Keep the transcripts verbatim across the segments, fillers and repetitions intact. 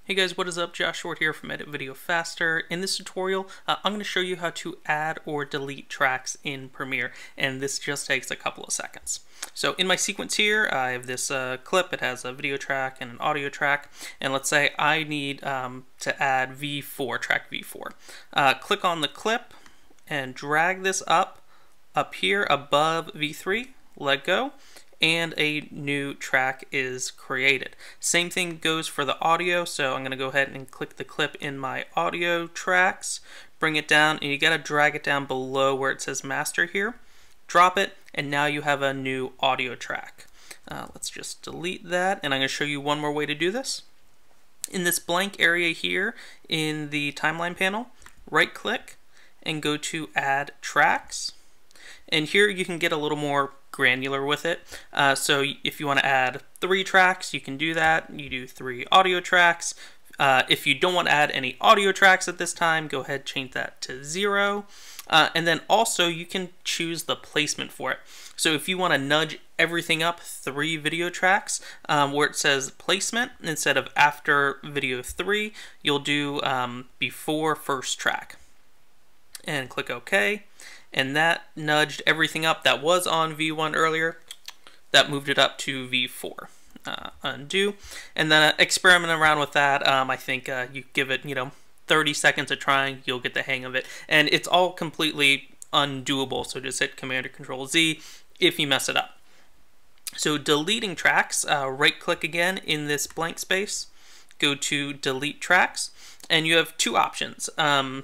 Hey guys, what is up? Josh Short here from Edit Video Faster. In this tutorial, uh, I'm going to show you how to add or delete tracks in Premiere, and this just takes a couple of seconds. So in my sequence here, I have this uh, clip. It has a video track and an audio track, and let's say I need um, to add V four, track V four. Uh, click on the clip and drag this up, up here above V three, let go, and a new track is created. Same thing goes for the audio, so I'm going to go ahead and click the clip in my audio tracks, bring it down, and you got to drag it down below where it says master here. Drop it, and now you have a new audio track. Uh, let's just delete that, and I'm going to show you one more way to do this. In this blank area here in the timeline panel, right click and go to add tracks. And here you can get a little more granular with it. Uh, so if you want to add three tracks, you can do that. You do three audio tracks. Uh, if you don't want to add any audio tracks at this time, go ahead, change that to zero. Uh, and then also you can choose the placement for it. So if you want to nudge everything up three video tracks, um, where it says placement, instead of after video three, you'll do um, before first track. And click OK. And that nudged everything up that was on V one earlier. That moved it up to V four. Uh, undo. And then uh, experiment around with that. Um, I think uh, you give it, you know, thirty seconds of trying, you'll get the hang of it. And it's all completely undoable. So just hit Command or Control Z if you mess it up. So deleting tracks, uh, right click again in this blank space. Go to delete tracks. And you have two options. Um,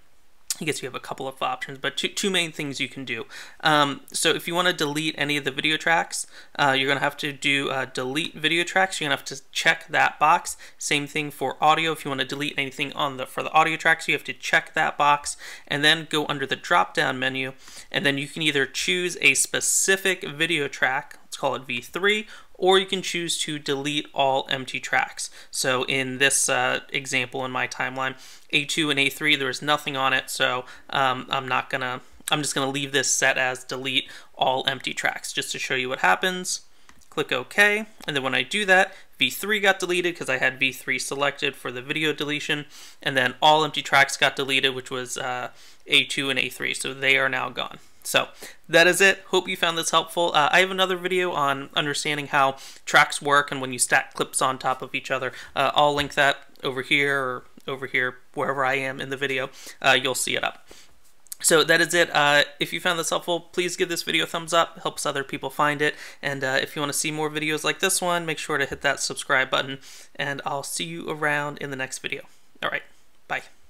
I guess you have a couple of options, but two, two main things you can do. Um, so if you want to delete any of the video tracks, uh, you're going to have to do uh, delete video tracks. You're going to have to check that box. Same thing for audio. If you want to delete anything on the for the audio tracks, you have to check that box and then go under the drop-down menu, and then you can either choose a specific video track, let's call it V three, or you can choose to delete all empty tracks. So in this uh, example in my timeline, A two and A three, there is nothing on it, so um, I'm not gonna, I'm just gonna leave this set as delete all empty tracks, just to show you what happens. Click OK, and then when I do that, V three got deleted because I had V three selected for the video deletion, and then all empty tracks got deleted, which was uh, A two and A three, so they are now gone. So that is it. Hope you found this helpful. Uh, I have another video on understanding how tracks work and when you stack clips on top of each other. Uh, I'll link that over here or over here, wherever I am in the video. Uh, you'll see it up. So that is it. Uh, if you found this helpful, please give this video a thumbs up. It helps other people find it. And uh, if you want to see more videos like this one, make sure to hit that subscribe button. And I'll see you around in the next video. All right. Bye.